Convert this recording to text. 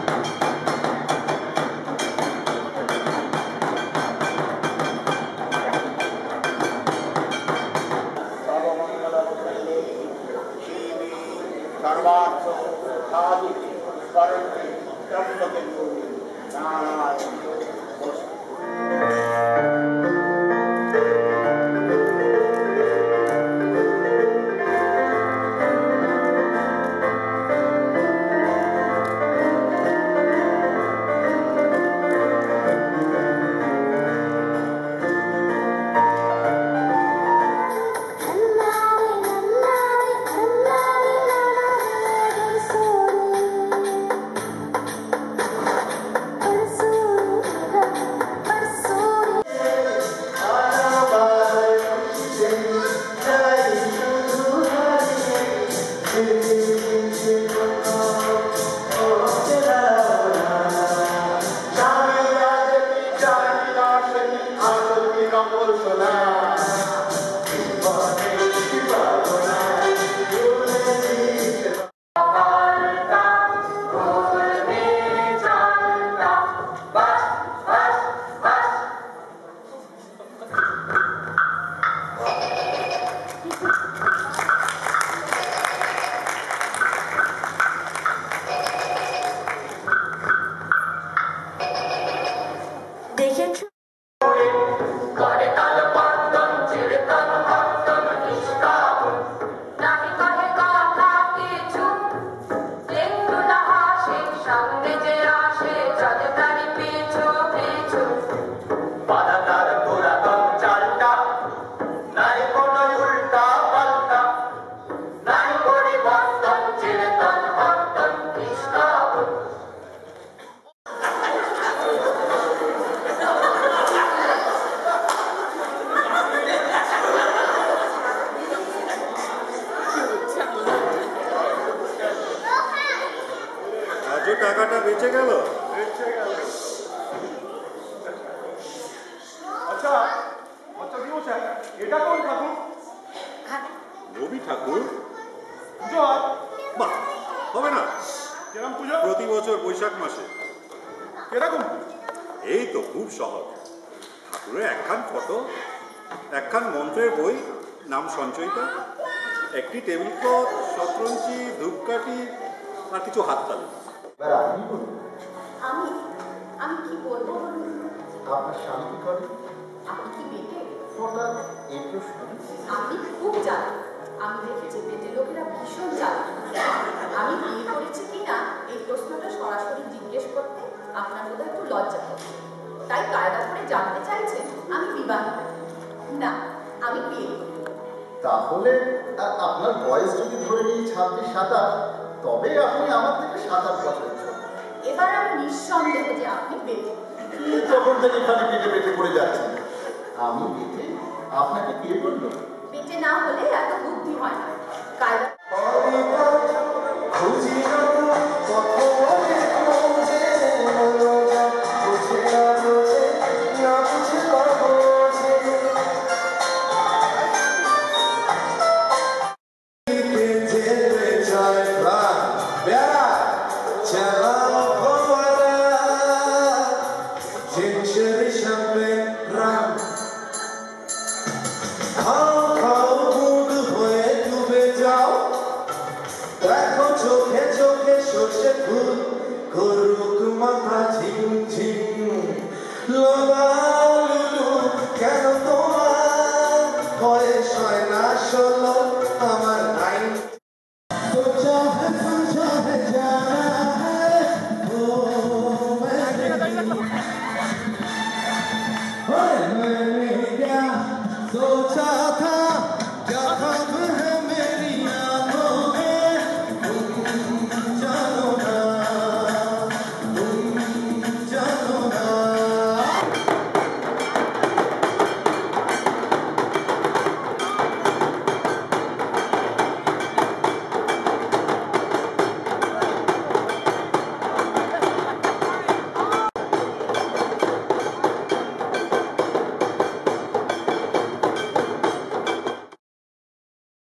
টাকাটা বেঁচে গেল। আচ্ছা আচ্ছা কি বলছেন, এটা কোন ঠাকুর? রবি ঠাকুর। পুজো হয়? বাহ, হবে না? কিরকম পুজো? প্রতি বছর বৈশাখ মাসে। কিরকম? এই তো খুব সহজ। ঠাকুরের একখান ফটো, একখান মন্ত্রের বই, নাম সঞ্চয়িতা, একটি টেবিল ক্লথ, শতরঞ্চি, ধূপকাঠি আর কিছু হাততালি। আমি আমি কি বলবো বলুন? আপনার স্বামী কি করে? আপনি কি বেটে? হঠাৎ এই প্রশ্ন? আপনি খুব জানেন, আমি দেখেছি বেটে লোকেরা ভীষণ জানেন। আমি বিয়ে করেছি কিনা এই প্রশ্নটা সরাসরি জিজ্ঞেস করতে আপনার বোধহয় একটু লজ্জা হচ্ছে, তাই কায়দা করে জানতে চাইছেন আমি বিবাহিত না, আমি বিয়ে করি। তাহলে আপনার বয়স যদি ধরে নিই 26-27, তবে আপনি আমার থেকে 7-8 বছর ছোট। এবার আমি নিঃসন্দেহ যে আপনি বেটে। তখন থেকে এখানে পেটে পেটে করে যাচ্ছেন। আমি বেটে আপনাকে কে বললো? বেটে না হলে এত বুদ্ধি হয় না। কায়দা কেন তো